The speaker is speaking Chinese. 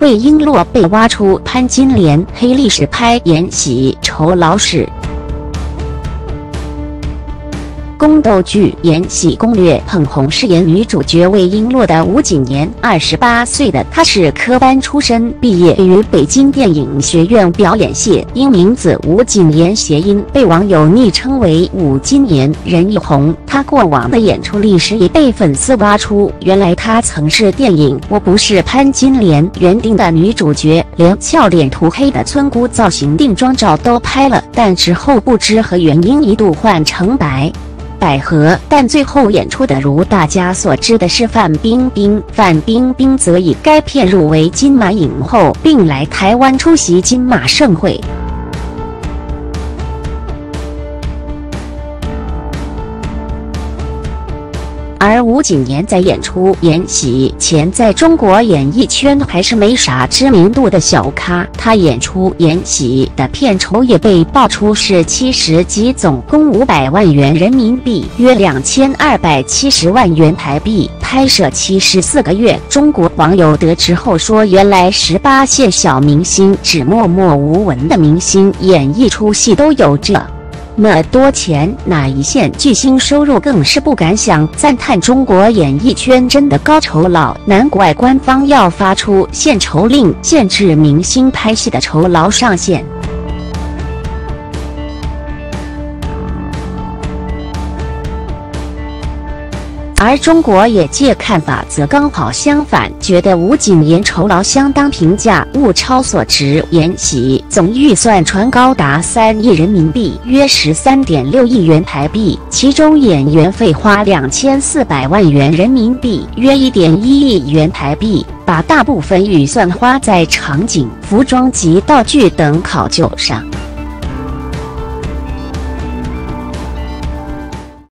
魏璎珞被挖出潘金莲黑历史，拍《延禧酬劳史》。宫斗剧《延禧攻略》捧红饰演女主角魏璎珞的吴谨言，28岁的她是科班出身，毕业于北京电影学院表演系，因名字吴谨言谐音，被网友昵称为吴今年，人一红。她过往的演出历史也被粉丝挖出，原来她曾是电影《我不是潘金莲》原定的女主角，连俏脸涂黑的村姑造型定妆照都拍了，但之后不知何原因一度换成百合，但最后演出的如大家所知的是范冰冰。范冰冰则以该片入围金马影后，并来台湾出席金马盛会。而吴谨言在演出《延禧》前，在中国演艺圈还是没啥知名度的小咖。他演出《延禧》的片酬也被爆出是70集，总共500万元人民币，约2270万元台币，拍摄期14个月。中国网友得知后说，原来18线小明星只默默无闻的明星演一出戏都有这么多钱，哪一线巨星收入更是不敢想，赞叹中国演艺圈真的高酬劳，难怪官方要发出限酬令，限制明星拍戏的酬劳上限。而中国业界看法则刚好相反，觉得吴谨言酬劳相当平价，物超所值。延禧总预算传高达3亿人民币，约13.6亿元台币，其中演员费花2400万元人民币，约1.1亿元台币，把大部分预算花在场景、服装及道具等考究上。